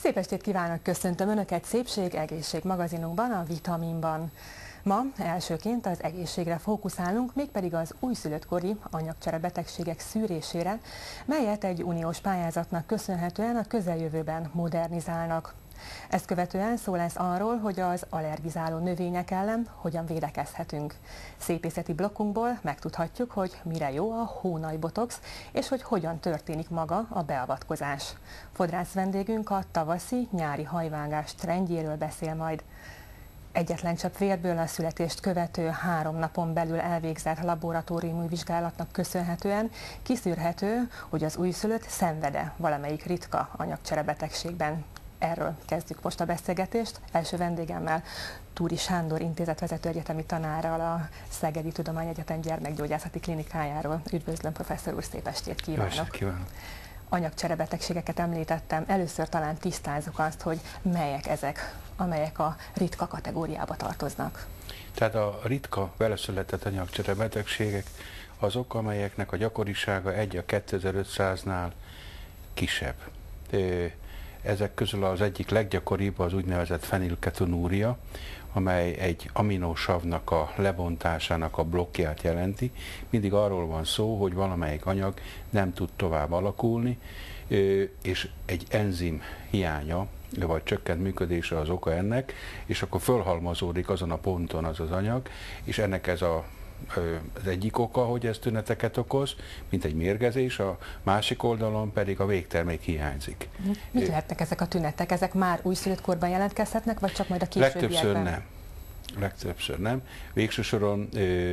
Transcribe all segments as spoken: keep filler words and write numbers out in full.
Szép estét kívánok, köszöntöm Önöket Szépség Egészség magazinunkban, a Vitaminban. Ma elsőként az egészségre fókuszálunk, mégpedig az újszülöttkori anyagcsere betegségek szűrésére, melyet egy uniós pályázatnak köszönhetően a közeljövőben modernizálnak. Ezt követően szó lesz arról, hogy az allergizáló növények ellen hogyan védekezhetünk. Szépészeti blokkunkból megtudhatjuk, hogy mire jó a hónajbotox, és hogy hogyan történik maga a beavatkozás. Fodrász vendégünk a tavaszi-nyári hajvágás trendjéről beszél majd. Egyetlen csepp vérből a születést követő három napon belül elvégzett laboratóriumi vizsgálatnak köszönhetően kiszűrhető, hogy az újszülött szenvede valamelyik ritka anyagcsere betegségben. Erről kezdjük most a beszélgetést. Első vendégemmel, Túri Sándor intézetvezető egyetemi tanárral, a Szegedi Tudományegyetem gyermekgyógyászati klinikájáról. Üdvözlöm, professzor úr, szép estét kívánok! Jó estét kívánok! Anyagcserebetegségeket említettem, először talán tisztázzuk azt, hogy melyek ezek, amelyek a ritka kategóriába tartoznak. Tehát a ritka veleszületett anyagcserebetegségek azok, amelyeknek a gyakorisága egy a kétezer-ötszáznál kisebb. Ezek közül az egyik leggyakoribb az úgynevezett fenilketonúria, amely egy aminosavnak a lebontásának a blokkját jelenti. Mindig arról van szó, hogy valamelyik anyag nem tud tovább alakulni, és egy enzim hiánya, vagy csökkent működése az oka ennek, és akkor fölhalmozódik azon a ponton az az anyag, és ennek ez a az egyik oka, hogy ez tüneteket okoz, mint egy mérgezés, a másik oldalon pedig a végtermék hiányzik. Mit lehetnek ezek a tünetek? Ezek már újszülött korban jelentkezhetnek, vagy csak majd a későbbiekben? Legtöbbször nem. Legtöbbször nem. Végső soron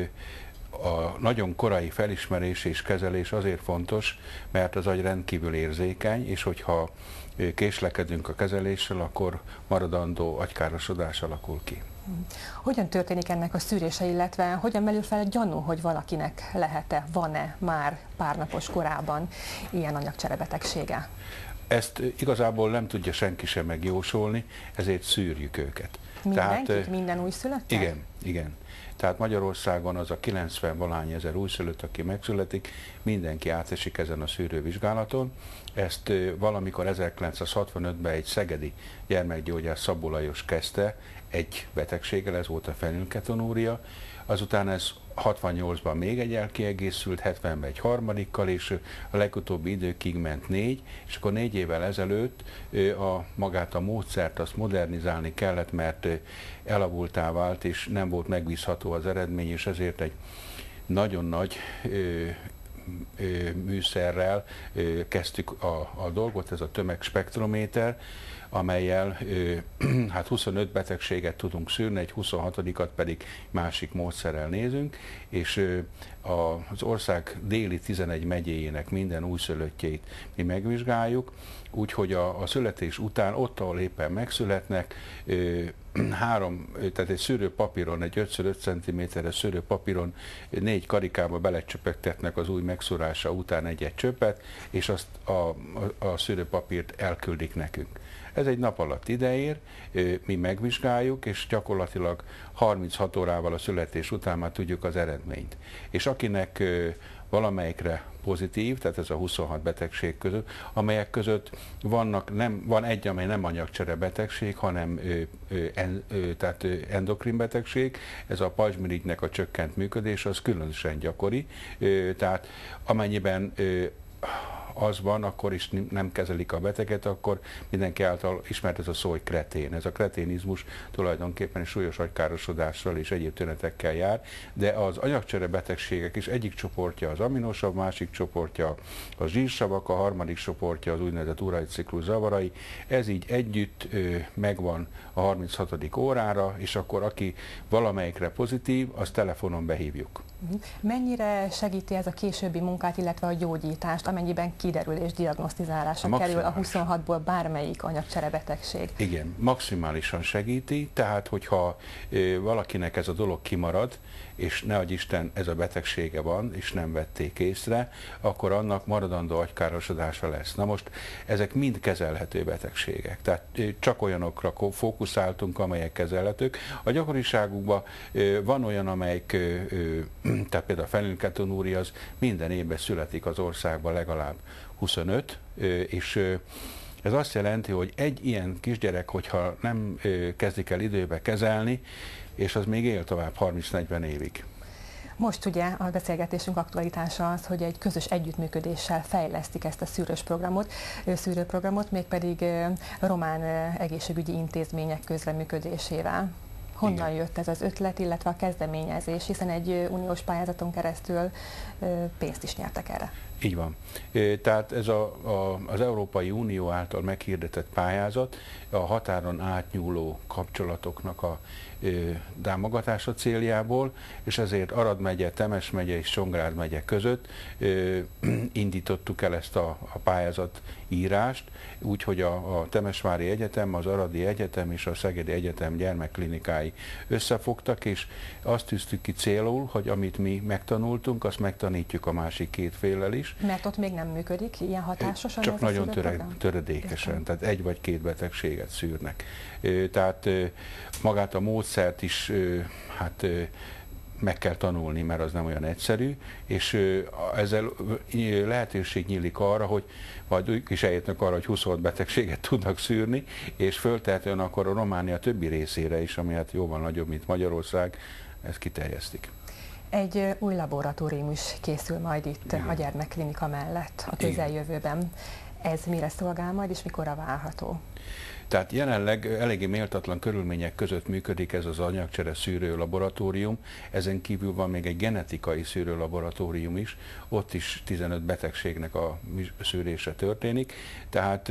a nagyon korai felismerés és kezelés azért fontos, mert az agy rendkívül érzékeny, és hogyha késlekedünk a kezeléssel, akkor maradandó agykárosodás alakul ki. Hogyan történik ennek a szűrése, illetve hogyan merül fel a gyanú, hogy valakinek lehet-e, van-e már párnapos korában ilyen anyagcserebetegsége? Ezt igazából nem tudja senki sem megjósolni, ezért szűrjük őket. Mindenkit? Tehát, minden újszülöttet? Igen, igen. Tehát Magyarországon az a kilencven-valány ezer újszülött, aki megszületik, mindenki átesik ezen a szűrővizsgálaton. Ezt valamikor ezerkilencszázhatvanötben egy szegedi gyermekgyógyász, Szabó Lajos kezdte egy betegséggel, ez volt a fenilketonúria. Azután ez hatvannyolcban még egy elkiegészült, hetvenben egy harmadikkal, és a legutóbbi időkig ment négy, és akkor négy évvel ezelőtt a, magát a módszert azt modernizálni kellett, mert elavultá vált, és nem volt megbízható az eredmény, és ezért egy nagyon nagy ö, ö, műszerrel ö, kezdtük a, a dolgot, ez a tömegspektrométer, amellyel ö, hát huszonöt betegséget tudunk szűrni, egy huszonhatodikat pedig másik módszerrel nézünk, és ö, a, az ország déli tizenegy megyéjének minden újszülöttjeit mi megvizsgáljuk, úgyhogy a, a születés után, ott, ahol éppen megszületnek, ö, három, tehát egy szűrőpapíron, egy öt szög öt centiméteres szűrőpapíron négy karikába belecsöpögtetnek az új megszúrása után egy-egy csöpet, és azt a, a, a szűrőpapírt elküldik nekünk. Ez egy nap alatt ideér, mi megvizsgáljuk, és gyakorlatilag harminchat órával a születés után már tudjuk az eredményt. És akinek valamelyikre pozitív, tehát ez a huszonhat betegség között, amelyek között vannak, nem, van egy, amely nem anyagcsere betegség, hanem ö, ö, en, ö, tehát ö, endokrin betegség, ez a pajzsmirigynek a csökkent működés, az különösen gyakori, ö, tehát amennyiben ö, az van, akkor is nem kezelik a beteget, akkor mindenki által ismert ez a szó, hogy kretén. Ez a kreténizmus tulajdonképpen súlyos agykárosodással és egyéb tünetekkel jár, de az anyagcsere betegségek is egyik csoportja az aminosav, másik csoportja a zsírsavak, a harmadik csoportja az úgynevezett Urey-ciklus zavarai. Ez így együtt ö, megvan a harminchatodik órára, és akkor aki valamelyikre pozitív, azt telefonon behívjuk. Mennyire segíti ez a későbbi munkát, illetve a gyógyítást, amennyiben kiderül és diagnosztizálásra kerül a huszonhatból bármelyik anyagcserebetegség? Igen, maximálisan segíti, tehát hogyha ö, valakinek ez a dolog kimarad, és ne adj Isten ez a betegsége van, és nem vették észre, akkor annak maradandó agykárosodása lesz. Na most ezek mind kezelhető betegségek, tehát ö, csak olyanokra fókuszáltunk, amelyek kezelhetők. A gyakoriságukban ö, van olyan, amelyik, ö, ö, tehát például a fenilketonúria, az minden évben születik az országban legalább huszonöt, ö, és ö, Ez azt jelenti, hogy egy ilyen kisgyerek, hogyha nem kezdik el időbe kezelni, és az még él tovább harminc-negyven évig. Most ugye a beszélgetésünk aktualitása az, hogy egy közös együttműködéssel fejlesztik ezt a szűrős programot, szűrőprogramot, mégpedig román egészségügyi intézmények közreműködésével. Honnan Igen. jött ez az ötlet, illetve a kezdeményezés, hiszen egy uniós pályázaton keresztül pénzt is nyertek erre? Így van. Tehát ez a, a, az Európai Unió által meghirdetett pályázat a határon átnyúló kapcsolatoknak a ö, támogatása céljából, és ezért Arad megye, Temes megye és Csongrád megye között ö, indítottuk el ezt a, a pályázat írást, úgyhogy a, a Temesvári Egyetem, az Aradi Egyetem és a Szegedi Egyetem gyermekklinikái összefogtak, és azt tűztük ki célul, hogy amit mi megtanultunk, azt megtanítjuk a másik két féllel is. Mert ott még nem működik ilyen hatásosan? Csak nagyon töre, töredékesen, Értem. tehát egy vagy két betegséget szűrnek. Tehát magát a módszert is hát meg kell tanulni, mert az nem olyan egyszerű, és ezzel lehetőség nyílik arra, hogy majd ők is eljutnak arra, hogy huszonhat betegséget tudnak szűrni, és föltehetően akkor a Románia többi részére is, ami hát jóval nagyobb, mint Magyarország, ezt kiterjesztik. Egy új laboratórium is készül majd itt Igen. a gyermekklinika mellett a közeljövőben. Ez mire szolgál majd, és mikorra várható? Tehát jelenleg eléggé méltatlan körülmények között működik ez az anyagcsere szűrő laboratórium, ezen kívül van még egy genetikai szűrő laboratórium is, ott is tizenöt betegségnek a szűrése történik, tehát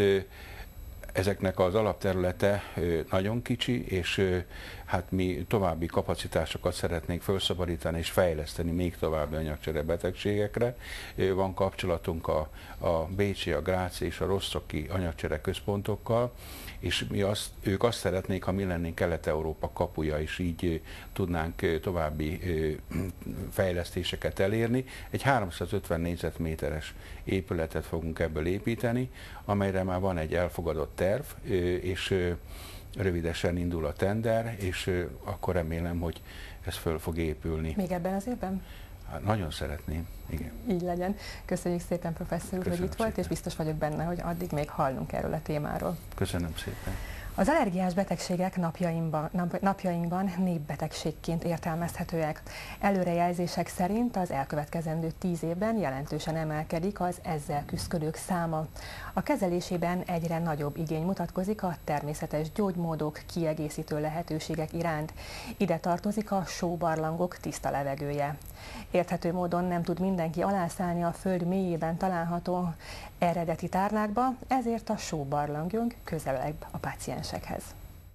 ezeknek az alapterülete nagyon kicsi, és hát mi további kapacitásokat szeretnénk felszabadítani és fejleszteni még további anyagcsere betegségekre. Van kapcsolatunk a, a bécsi, a gráci és a rostoki anyagcsere központokkal, és mi azt, ők azt szeretnék, ha mi lennénk Kelet-Európa kapuja, és így tudnánk további fejlesztéseket elérni. Egy háromszázötven négyzetméteres épületet fogunk ebből építeni, amelyre már van egy elfogadott terv, és rövidesen indul a tender, és akkor remélem, hogy ez föl fog épülni. Még ebben az évben? Hát nagyon szeretném, igen. Így legyen. Köszönjük szépen, professzor úr, hogy itt volt, és biztos vagyok benne, hogy addig még hallunk erről a témáról. Köszönöm szépen. Az allergiás betegségek napjainkban, nap, napjainkban népbetegségként értelmezhetőek. Előrejelzések szerint az elkövetkezendő tíz évben jelentősen emelkedik az ezzel küszködők száma. A kezelésében egyre nagyobb igény mutatkozik a természetes gyógymódok, kiegészítő lehetőségek iránt. Ide tartozik a sóbarlangok tiszta levegője. Érthető módon nem tud mindenki alászállni a föld mélyében található eredeti tárnákba, ezért a sóbarlangjunk közelebb a páciensekhez.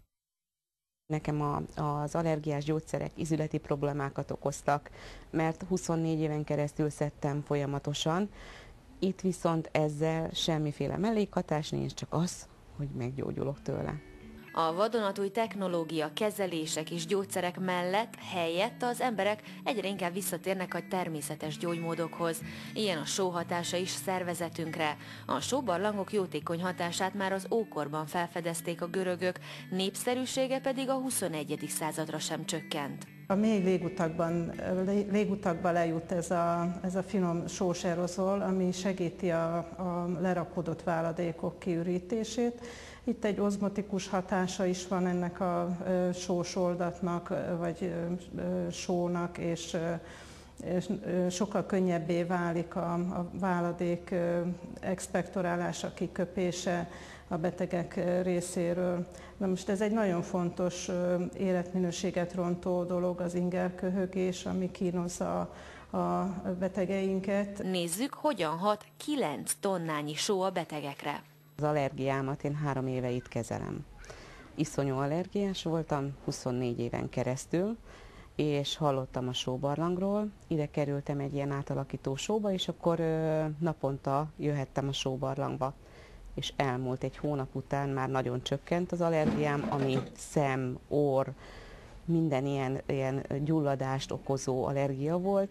Nekem a, az allergiás gyógyszerek ízületi problémákat okoztak, mert huszonnégy éven keresztül szedtem folyamatosan. Itt viszont ezzel semmiféle mellékhatás nincs, csak az, hogy meggyógyulok tőle. A vadonatúj technológia, kezelések és gyógyszerek mellett helyett az emberek egyre inkább visszatérnek a természetes gyógymódokhoz. Ilyen a só hatása is szervezetünkre. A sóbarlangok jótékony hatását már az ókorban felfedezték a görögök, népszerűsége pedig a huszonegyedik századra sem csökkent. A mély légutakban, légutakban lejut ez a, ez a finom sós aerozol, ami segíti a, a lerakódott váladékok kiürítését. Itt egy ozmotikus hatása is van ennek a sós oldatnak, vagy sónak, és, és sokkal könnyebbé válik a, a váladék expektorálása, kiköpése a betegek részéről. Na most ez egy nagyon fontos életminőséget rontó dolog, az ingerköhögés, ami kínozza a betegeinket. Nézzük, hogyan hat kilenc tonnányi só a betegekre. Az allergiámat én három éve itt kezelem. Iszonyú allergiás voltam huszonnégy éven keresztül, és hallottam a sóbarlangról. Ide kerültem egy ilyen átalakító sóba, és akkor ö, naponta jöhettem a sóbarlangba. És elmúlt egy hónap után már nagyon csökkent az allergiám, ami szem, orr, minden ilyen, ilyen gyulladást okozó allergia volt,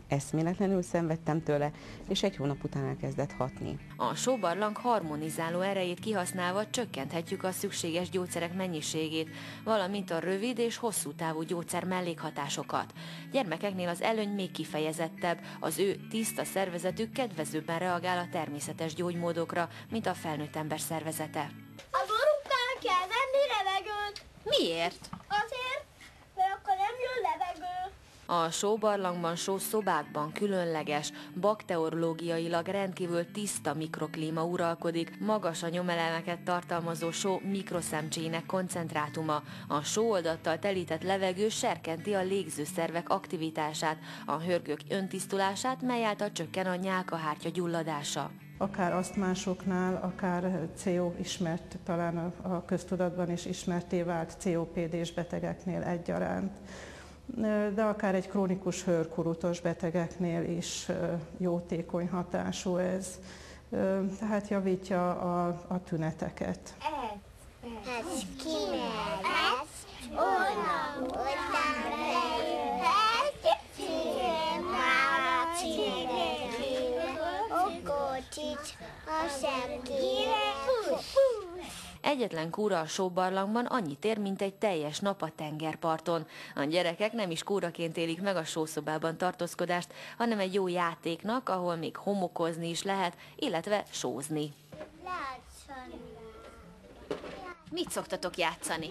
eszméletlenül szenvedtem tőle, és egy hónap után elkezdett hatni. A sóbarlang harmonizáló erejét kihasználva csökkenthetjük a szükséges gyógyszerek mennyiségét, valamint a rövid és hosszú távú gyógyszer mellékhatásokat. Gyermekeknél az előny még kifejezettebb, az ő tiszta szervezetük kedvezőbben reagál a természetes gyógymódokra, mint a felnőtt ember szervezete. A borukkal kell venni levegőt. Miért? Azért, mert akkor nem jön levegő. A sóbarlangban, sószobákban különleges, bakteriológiailag rendkívül tiszta mikroklíma uralkodik, magas a nyomelemeket tartalmazó só mikroszemcséinek koncentrátuma. A sóoldattal telített levegő serkenti a légzőszervek aktivitását, a hörgők öntisztulását, mely által csökken a nyálkahártya gyulladása. Akár asztmásoknál, akár cé o ismert, talán a köztudatban is ismerté vált cé o pé dés betegeknél egyaránt, de akár egy krónikus hőrkurutos betegeknél is jótékony hatású ez, tehát javítja a, a tüneteket. Ez kimehetsz, onnan után bejöhetsz, címára címekére, okocsics a szemkére. Egyetlen kúra a sóbarlangban annyit ér, mint egy teljes nap a tengerparton. A gyerekek nem is kúraként élik meg a sószobában tartózkodást, hanem egy jó játéknak, ahol még homokozni is lehet, illetve sózni. Játszani. Mit szoktatok játszani?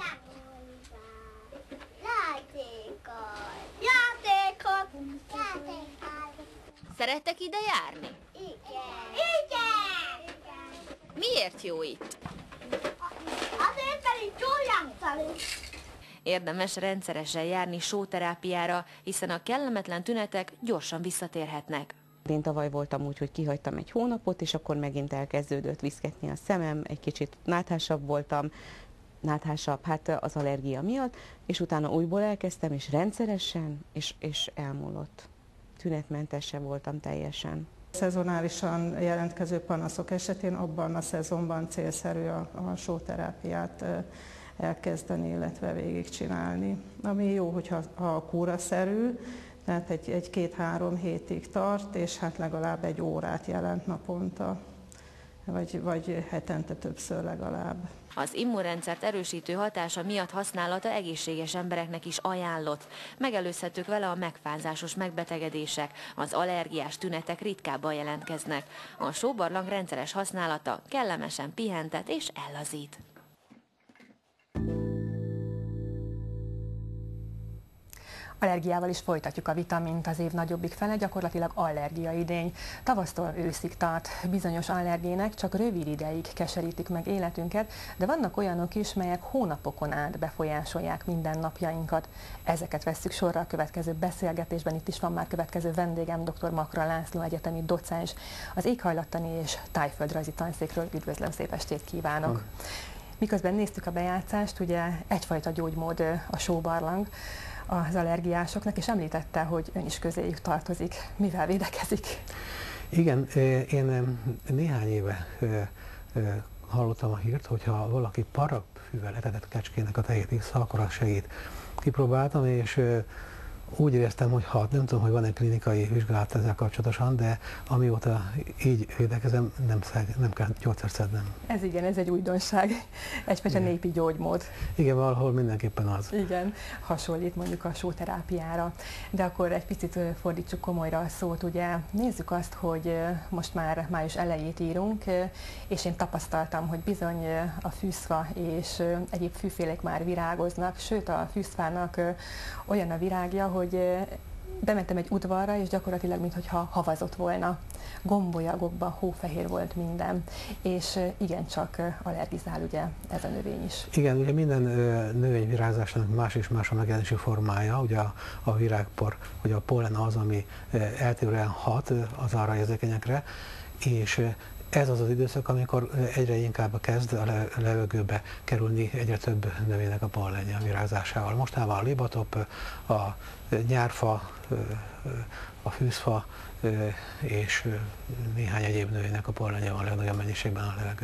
Játékot. Játékot. Játékot. Szerettek ide járni? Igen. Igen. Miért jó itt? Azért pedig jól játszani. Érdemes rendszeresen járni sóterápiára, hiszen a kellemetlen tünetek gyorsan visszatérhetnek. Én tavaly voltam úgy, hogy kihagytam egy hónapot, és akkor megint elkezdődött viszketni a szemem, egy kicsit náthásabb voltam, náthásabb, hát az allergia miatt, és utána újból elkezdtem, és rendszeresen, és, és elmúlott. Tünetmentesen voltam teljesen. Szezonálisan jelentkező panaszok esetén abban a szezonban célszerű a, a sóterápiát elkezdeni, illetve végigcsinálni. Ami jó, hogyha a kúraszerű, tehát egy, egy két-három hétig tart, és hát legalább egy órát jelent naponta, vagy, vagy hetente többször legalább. Az immunrendszert erősítő hatása miatt használata egészséges embereknek is ajánlott. Megelőzhetők vele a megfázásos megbetegedések, az allergiás tünetek ritkábban jelentkeznek. A sóbarlang rendszeres használata kellemesen pihentet és ellazít. Allergiával is folytatjuk a vitamint, az év nagyobbik fele gyakorlatilag allergiaidény. Tavasztól őszig tart. Bizonyos allergének csak rövid ideig keserítik meg életünket, de vannak olyanok is, melyek hónapokon át befolyásolják mindennapjainkat. Ezeket vesszük sorra a következő beszélgetésben. Itt is van már következő vendégem, dr. Makra László, egyetemi docens, az éghajlattani és tájföldrajzi tanszékről. Üdvözlöm, szép estét kívánok! Hmm. Miközben néztük a bejátszást, ugye egyfajta gyógymód a sóbarlang az allergiásoknak, és említette, hogy ön is közéjük tartozik. Mivel védekezik? Igen, én néhány éve hallottam a hírt, hogyha valaki parafűvel etetett kecskének a tejét iszza, akkor az segít. Kipróbáltam, és úgy éreztem, hogy ha nem tudom, hogy van-e klinikai vizsgálat ezzel kapcsolatosan, de amióta így védekezem, nem, szed, nem kell gyógyszert szednem. Ez igen, ez egy újdonság, egyfajta népi gyógymód. Igen, valahol mindenképpen az. Igen, hasonlít mondjuk a sóterápiára. De akkor egy picit fordítsuk komolyra a szót, ugye nézzük azt, hogy most már május elejét írunk, és én tapasztaltam, hogy bizony a fűszfa és egyéb fűfélék már virágoznak, sőt a fűszfának olyan a virágja, hogy bementem egy udvarra, és gyakorlatilag mintha havazott volna. Gombolyagokban hófehér volt minden, és igencsak allergizál ugye ez a növény is. Igen, ugye minden növényvirágzásnak más és más a megjelenési formája, ugye a, a virágpor, ugye a pollen az, ami eltérően hat az arraérzékenyekre, és ez az az időszak, amikor egyre inkább kezd a levegőbe kerülni egyre több növénynek a pollenje a virágzásával. Mostában a libatop, a nyárfa, a fűzfa és néhány egyéb növénynek a pollenje van a legnagyobb mennyiségben a levegőben.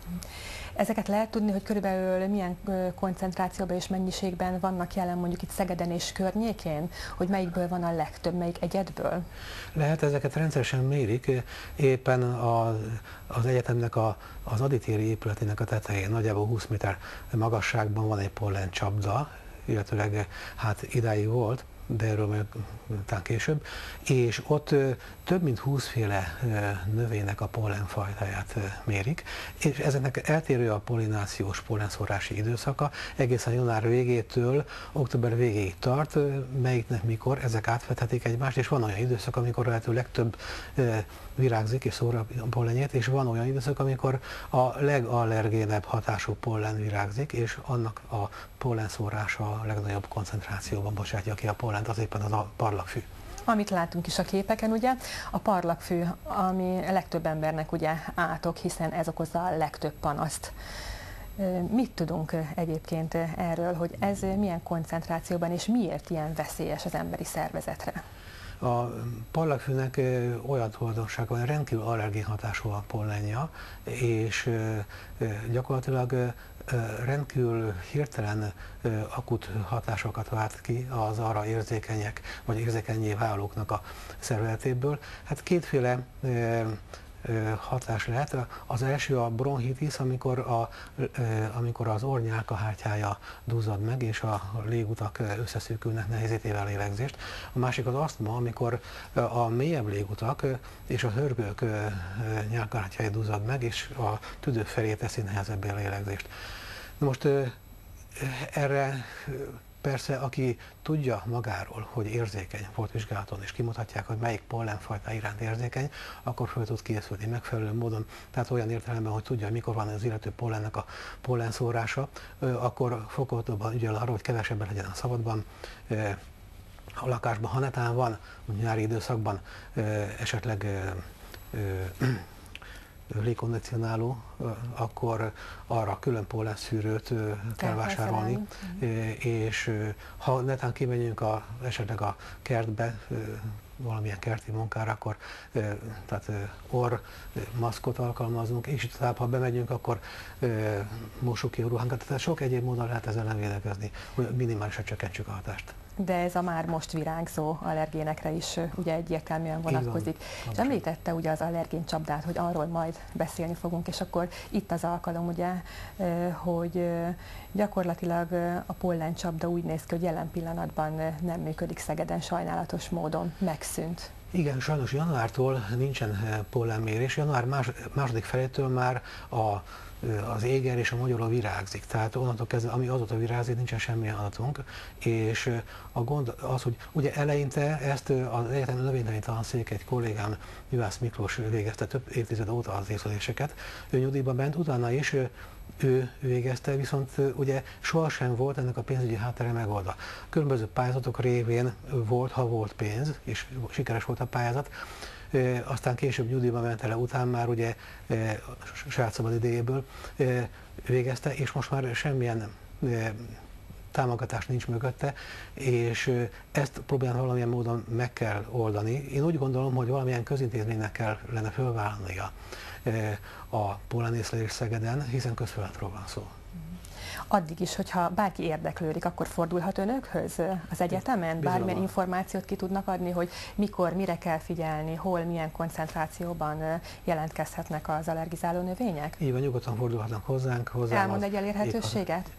Ezeket lehet tudni, hogy körülbelül milyen koncentrációban és mennyiségben vannak jelen mondjuk itt Szegeden és környékén? Hogy melyikből van a legtöbb, melyik egyedből? Lehet, ezeket rendszeresen mérik. Éppen a, az egyetemnek a, az aditéri épületének a tetején nagyjából húsz méter magasságban van egy pollen csapda, illetőleg hát idáig volt, de erről majd talán később, és ott több mint húsz féle növénynek a pollenfajtáját mérik, és ezeknek eltérő a pollinációs, pollenszórási időszaka, egészen január végétől október végéig tart, melyiknek mikor, ezek átfedhetik egymást, és van olyan időszak, amikor lehető legtöbb virágzik és szóra a pollenjét, és van olyan időszak, amikor a legallergénebb hatású pollen virágzik, és annak a pollenszórása a legnagyobb koncentrációban bocsátja ki a pollent, az éppen az a parlagfű. Amit látunk is a képeken, ugye, a parlagfű, ami a legtöbb embernek ugye átok, hiszen ez okozza a legtöbb panaszt. Mit tudunk egyébként erről, hogy ez milyen koncentrációban és miért ilyen veszélyes az emberi szervezetre? A parlagfűnek olyan tulajdonsága van, rendkívül allergén hatású a pollenja, és gyakorlatilag rendkívül hirtelen akut hatásokat vált ki az arra érzékenyek, vagy érzékenyé válóknak a szervezetéből. Hát kétféle hatás lehet. Az első a bronchitis, amikor, a, amikor az orr nyálkahártyája duzzad meg, és a légutak összeszűkülnek, nehézítével a lélegzést. A másik az asztma, amikor a mélyebb légutak és a hörgők nyálkahártyája duzzad meg, és a tüdő felé teszi nehezebbé a lélegzést. Most erre persze, aki tudja magáról, hogy érzékeny, volt vizsgálaton, és kimutatják, hogy melyik pollenfajta iránt érzékeny, akkor föl tud készülni megfelelő módon, tehát olyan értelemben, hogy tudja, mikor van az illető pollennek a pollenszórása, akkor fokozottabban ügyel arra, hogy kevesebben legyen a szabadban, a lakásban, ha netán van nyári időszakban esetleg légkondicionáló, akkor arra külön pollenszűrőt kell vásárolni, és ha netán kimegyünk a, esetleg a kertbe, valamilyen kerti munkára, akkor tehát orr maszkot alkalmazunk, és így tovább, ha bemegyünk, akkor mossuk ki a ruhánkat, tehát sok egyéb módon lehet ezzel nem védekezni, hogy minimálisan csökkentsük a hatást. De ez a már most virágzó allergénekre is ugye egyértelműen vonatkozik. És említette ugye az allergén csapdát, hogy arról majd beszélni fogunk, és akkor itt az alkalom ugye, hogy gyakorlatilag a pollencsapda úgy néz ki, hogy jelen pillanatban nem működik Szegeden, sajnálatos módon megszűnt. Igen, sajnos januártól nincsen pollenmérés, január más, második felétől már a az éger és a magyaró virágzik, tehát onnantól kezdve, ami azóta virágzik, nincsen semmilyen adatunk, és a gond az, hogy ugye eleinte ezt az egyetemi növénytani szék egy kollégám, Juhász Miklós végezte több évtized óta az észleléseket, ő nyugdíjba ment, utána is ő végezte, viszont ugye sohasem volt ennek a pénzügyi háttere megoldva. Különböző pályázatok révén volt, ha volt pénz, és sikeres volt a pályázat, E, aztán később nyugdíjba mentele után már ugye e, saját szabad idejéből e, végezte, és most már semmilyen e, támogatás nincs mögötte, és e, ezt próbálni valamilyen módon meg kell oldani. Én úgy gondolom, hogy valamilyen közintézménynek kellene fölvállalnia e, a pollenészlelés Szegeden, hiszen közfeladatról van szó. Addig is, hogyha bárki érdeklődik, akkor fordulhat önökhöz az egyetemen? Bármilyen információt ki tudnak adni, hogy mikor, mire kell figyelni, hol, milyen koncentrációban jelentkezhetnek az allergizáló növények? Így van, nyugodtan fordulhatnak hozzánk. hozzám. Elmond egy elérhetőséget?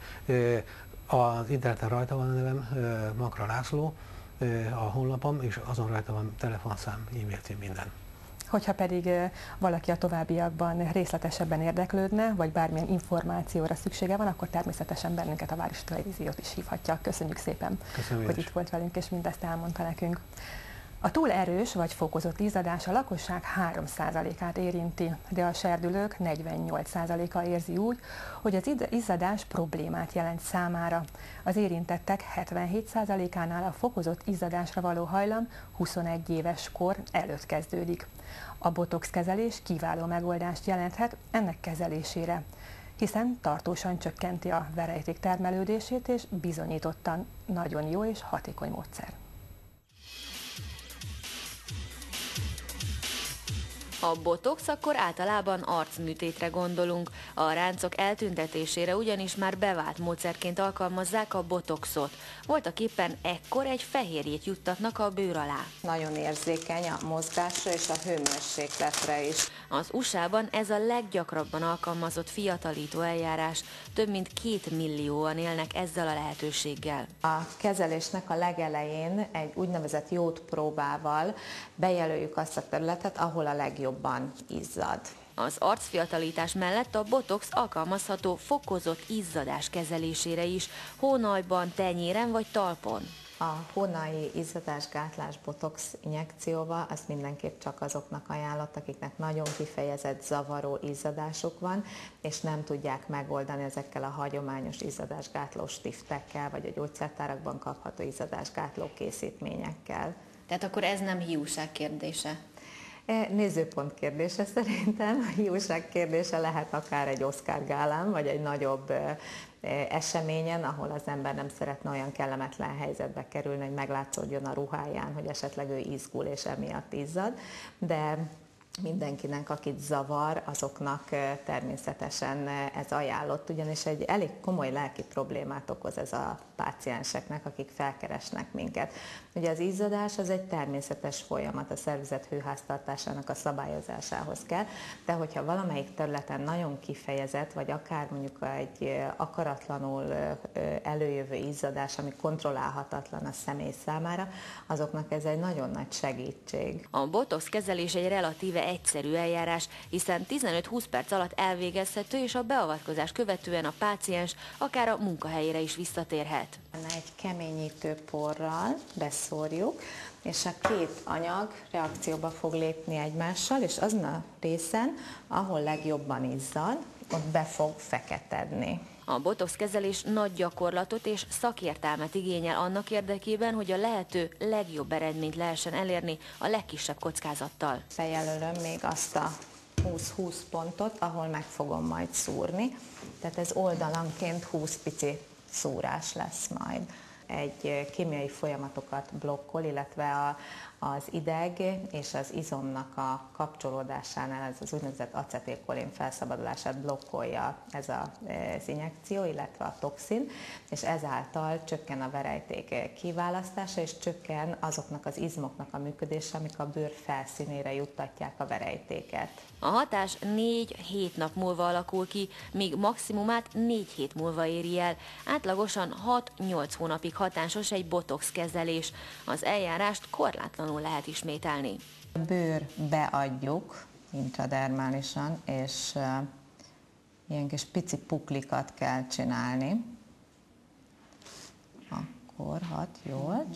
Az interneten rajta van a nevem, Makra László, a honlapom, és azon rajta van telefonszám, e-mail cím, minden. Hogyha pedig valaki a továbbiakban részletesebben érdeklődne, vagy bármilyen információra szüksége van, akkor természetesen bennünket, a Városi Televíziót is hívhatja. Köszönjük szépen, Köszönöm hogy is. itt volt velünk, és mindezt elmondta nekünk. A túl erős vagy fokozott izzadás a lakosság három százalékát érinti, de a serdülők negyvennyolc százaléka érzi úgy, hogy az izzadás problémát jelent számára. Az érintettek hetvenhét százalékánál a fokozott izzadásra való hajlam huszonegy éves kor előtt kezdődik. A botox kezelés kiváló megoldást jelenthet ennek kezelésére, hiszen tartósan csökkenti a verejték termelődését, és bizonyítottan nagyon jó és hatékony módszer. A botox akkor általában arcműtétre gondolunk. A ráncok eltüntetésére ugyanis már bevált módszerként alkalmazzák a botoxot. Voltaképpen ekkor egy fehérjét juttatnak a bőr alá. Nagyon érzékeny a mozgásra és a hőmérsékletre is. Az u es á-ban ez a leggyakrabban alkalmazott fiatalító eljárás. Több mint két millióan élnek ezzel a lehetőséggel. A kezelésnek a legelején egy úgynevezett jódpróbával bejelöljük azt a területet, ahol a legjobban izzad. Az arcfiatalítás mellett a botox alkalmazható fokozott izzadás kezelésére is, hónajban, tenyéren vagy talpon. A hónai izzadásgátlás botox injekcióval azt mindenképp csak azoknak ajánlott, akiknek nagyon kifejezett zavaró izzadásuk van, és nem tudják megoldani ezekkel a hagyományos izzadásgátló stiftekkel, vagy a gyógyszertárakban kapható izzadásgátló készítményekkel. Tehát akkor ez nem hiúság kérdése? Nézőpont kérdése szerintem. A hiúság kérdése lehet akár egy Oscar gálán, vagy egy nagyobb eseményen, ahol az ember nem szeretne olyan kellemetlen helyzetbe kerülni, hogy meglátszódjon a ruháján, hogy esetleg ő izgul és emiatt izzad, de mindenkinek, akit zavar, azoknak természetesen ez ajánlott, ugyanis egy elég komoly lelki problémát okoz ez a pácienseknek, akik felkeresnek minket. Ugye az izzadás az egy természetes folyamat, a szervezet hőháztartásának a szabályozásához kell, de hogyha valamelyik területen nagyon kifejezett, vagy akár mondjuk egy akaratlanul előjövő izzadás, ami kontrollálhatatlan a személy számára, azoknak ez egy nagyon nagy segítség. A botox kezelés egy relatíve egyszerű eljárás, hiszen tizenöt-húsz perc alatt elvégezhető, és a beavatkozás követően a páciens akár a munkahelyére is visszatérhet. Egy keményítő porral beszórjuk, és a két anyag reakcióba fog lépni egymással, és azon a részen, ahol legjobban izzad, ott be fog feketedni. A botox kezelés nagy gyakorlatot és szakértelmet igényel annak érdekében, hogy a lehető legjobb eredményt lehessen elérni a legkisebb kockázattal. Bejelölöm még azt a húsz-húsz pontot, ahol meg fogom majd szúrni, tehát ez oldalanként húsz pici szúrás lesz majd. Egy kémiai folyamatokat blokkol, illetve a, az ideg és az izomnak a kapcsolódásánál ez az úgynevezett acetilkolin felszabadulását blokkolja ez a, az injekció, illetve a toxin, és ezáltal csökken a verejték kiválasztása, és csökken azoknak az izmoknak a működése, amik a bőr felszínére juttatják a verejtéket. A hatás négy-hét nap múlva alakul ki, míg maximumát négy hét múlva éri el. Átlagosan hat-nyolc hónapig hatásos egy botox kezelés. Az eljárást korlátlanul lehet ismételni. A bőr beadjuk intradermálisan, és uh, ilyen kis pici puklikat kell csinálni. Akkor hat-nyolc.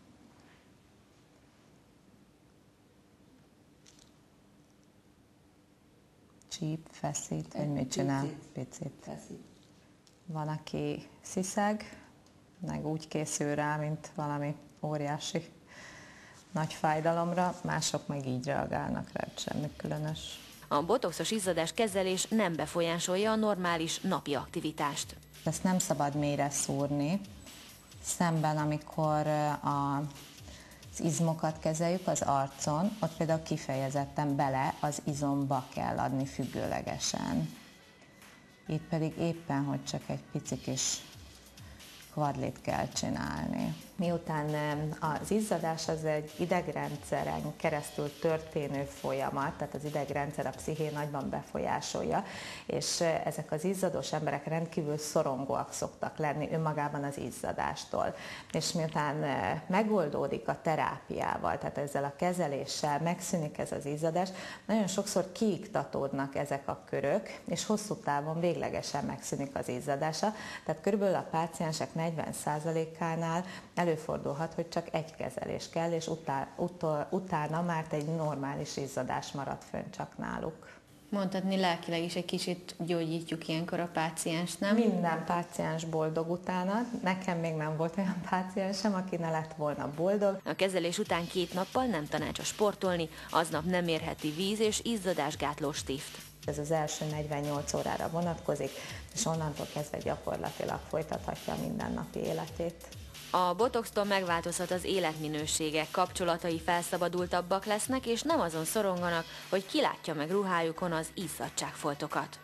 Csíp, feszít, vagy mit csinál? Picit. Picit. Van, aki sziszeg, meg úgy készül rá, mint valami óriási nagy fájdalomra, mások meg így reagálnak rá, semmi különös. A botoxos izzadás kezelés nem befolyásolja a normális napi aktivitást. Ezt nem szabad mélyre szúrni, szemben amikor a az izmokat kezeljük az arcon, ott például kifejezetten bele az izomba kell adni függőlegesen. Itt pedig éppen, hogy csak egy pici kis kvadlit kell csinálni. Miután az izzadás az egy idegrendszeren keresztül történő folyamat, tehát az idegrendszer a psziché nagyban befolyásolja, és ezek az izzadós emberek rendkívül szorongóak szoktak lenni önmagában az izzadástól. És miután megoldódik a terápiával, tehát ezzel a kezeléssel megszűnik ez az izzadás, nagyon sokszor kiiktatódnak ezek a körök, és hosszú távon véglegesen megszűnik az izzadása. Tehát körülbelül a páciensek negyven százalékánál előfordulhat, hogy csak egy kezelés kell, és utá, utol, utána már egy normális izzadás marad fönn csak náluk. Mondhatni lelkileg is egy kicsit gyógyítjuk ilyenkor a páciens, nem? Minden páciens boldog utána. Nekem még nem volt olyan páciensem, aki ne lett volna boldog. A kezelés után két nappal nem tanácsos sportolni, aznap nem érheti víz és izzadásgátló stift. Ez az első negyvennyolc órára vonatkozik, és onnantól kezdve gyakorlatilag folytathatja a mindennapi életét. A botoxtól megváltozhat az életminősége, kapcsolatai felszabadultabbak lesznek, és nem azon szoronganak, hogy ki látja meg ruhájukon az izzadságfoltokat.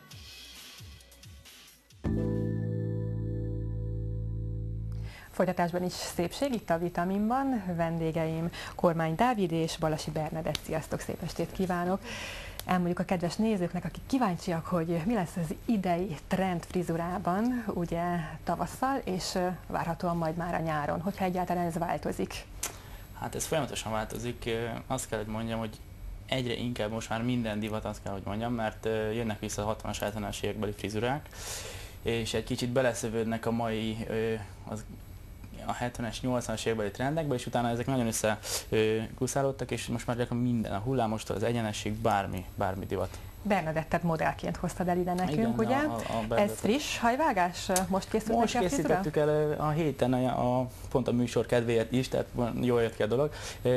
Folytatásban is szépség itt a Vitaminban. Vendégeim Kormány Dávid és Balasi Bernadett. Sziasztok, szép estét kívánok! Elmondjuk a kedves nézőknek, akik kíváncsiak, hogy mi lesz az idei trend frizurában, ugye tavasszal, és várhatóan majd már a nyáron, hogyha egyáltalán ez változik. Hát ez folyamatosan változik. Azt kell, hogy mondjam, hogy egyre inkább most már minden divat, azt kell, hogy mondjam, mert jönnek vissza a hatvanas, hetvenes évekbeli frizurák, és egy kicsit beleszövődnek a mai az a hetvenes, nyolcvanas évekbeli trendekbe, és utána ezek nagyon összekuszálódtak, és most már gyakorlatilag minden, a hullámostól az egyenesség, bármi, bármi divat. Bernadettet modellként hoztad el ide nekünk, igen, ugye? A, a, a Ez friss hajvágás? Most készült Most neki a frizura? készítettük el a héten, a, a, pont a műsor kedvéért is, tehát jól jött ki a dolog.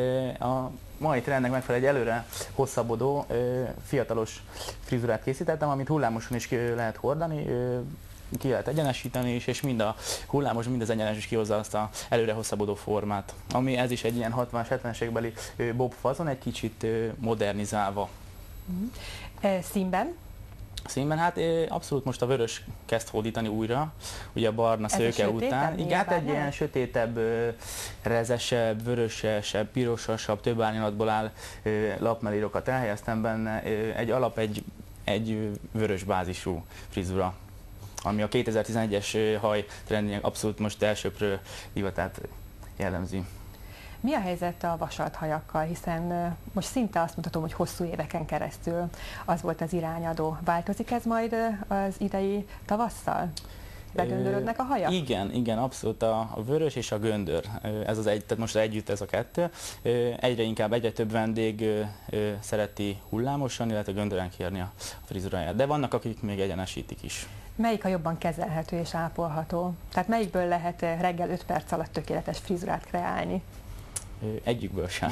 A mai trendnek megfelelően egy előre hosszabbodó, fiatalos frizurát készítettem, amit hullámosan is ki lehet hordani, ki lehet egyenesíteni is, és mind a hullámos, mind az egyenes is kihozza azt a előre hosszabbodó formát. Ami ez is egy ilyen hatvanas, hetvenes évekbeli bob fazon, egy kicsit modernizálva. Mm. E, színben? Színben, hát abszolút most a vörös kezd hódítani újra, ugye a barna szőke után. Igen, hát egy ilyen sötétebb, rezesebb, vörösesebb, pirosasabb, több árnyalatból áll lapmelírokat elhelyeztem benne. Egy alap, egy, egy vörös bázisú frizura, ami a kétezer-tizenegyes haj trendjének abszolút most elsőprő divatát jellemzi. Mi a helyzet a vasalt hajakkal, hiszen most szinte azt mondhatom, hogy hosszú éveken keresztül az volt az irányadó. Változik ez majd az idei tavasszal? Begöndörödnek a hajak? Igen, igen, abszolút a, a vörös és a göndör. Ez az egy, tehát most együtt ez a kettő. Egyre inkább, egyre több vendég szereti hullámosan, illetve göndören kérni a frizuráját. De vannak, akik még egyenesítik is. Melyik a jobban kezelhető és ápolható? Tehát melyikből lehet reggel öt perc alatt tökéletes frizurát kreálni? Egyikből sem.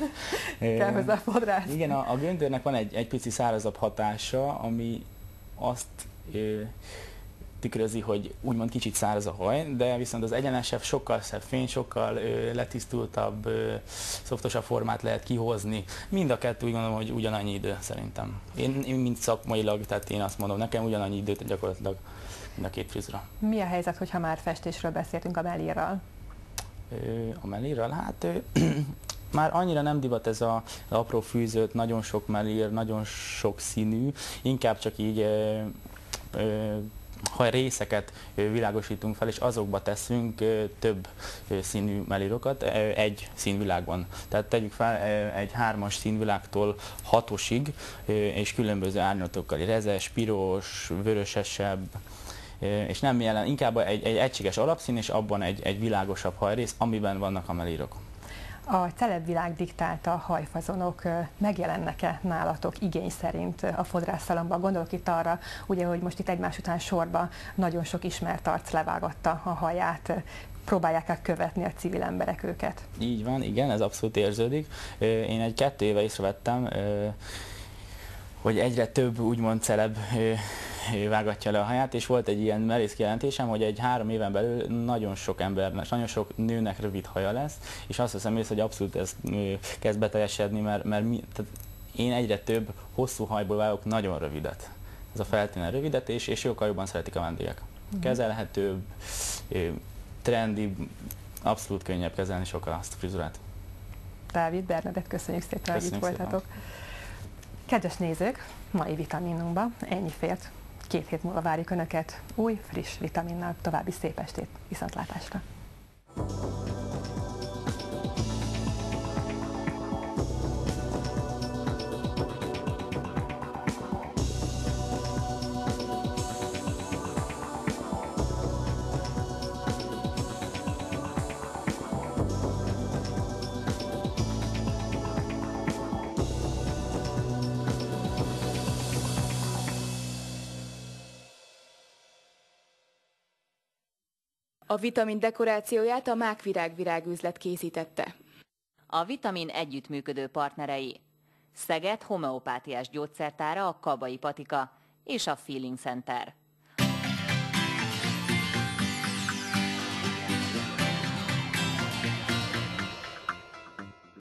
Kell hozzá fodrász. Igen, a, a göndörnek van egy, egy pici szárazabb hatása, ami azt ö, tükrözi, hogy úgymond kicsit száraz a haj, de viszont az egyenesebb, sokkal szebb fény, sokkal ö, letisztultabb, ö, szoftosabb formát lehet kihozni. Mind a kettő úgy gondolom, hogy ugyanannyi idő szerintem. Én, én mint szakmailag, tehát én azt mondom, nekem ugyanannyi időt gyakorlatilag mind a két frizura. Mi a helyzet, hogyha már festésről beszéltünk a mellírral? A mellírral? Hát már annyira nem divat ez a apró fűzött, nagyon sok mellír, nagyon sok színű, inkább csak így ö, ö, ha részeket világosítunk fel, és azokba teszünk több színű mellírokat egy színvilágban. Tehát tegyük fel egy hármas színvilágtól hatosig, és különböző árnyalatokkal, rezes, piros, vörösesebb, és nem jelen, inkább egy, egy egységes alapszín, és abban egy, egy világosabb hajrész, amiben vannak a mellírok. A celebvilág diktálta hajfazonok megjelennek-e nálatok igény szerint a fodrásszalomban? Gondolok itt arra, ugye, hogy most itt egymás után sorba nagyon sok ismert arc levágatta a haját. Próbálják követni a civil emberek őket? Így van, igen, ez abszolút érződik. Én egy kettő éve észrevettem, hogy egyre több úgymond celeb vágatja le a haját, és volt egy ilyen merész kijelentésem, hogy egy három éven belül nagyon sok embernek, nagyon sok nőnek rövid haja lesz, és azt hiszem észre, hogy abszolút ez kezd beteljesedni, mert, mert mi, tehát én egyre több hosszú hajból vágok nagyon rövidet. Ez a feltétlenül rövidet, és, és sokkal jobban szeretik a vendégek. Kezelhetőbb, trendi, abszolút könnyebb kezelni sokkal azt a frizurát. Dávid, Bernadett, köszönjük szépen, hogy itt voltatok. Kedves nézők, mai vitaminunkba ennyi fért. Két hét múlva várjuk Önöket új, friss vitaminnal. További szép estét, viszontlátásra! A Vitamin dekorációját a Mákvirág virágüzlet készítette. A Vitamin együttműködő partnerei: Szeged homeopátiás gyógyszertára a Kabai Patika és a Feeling Center.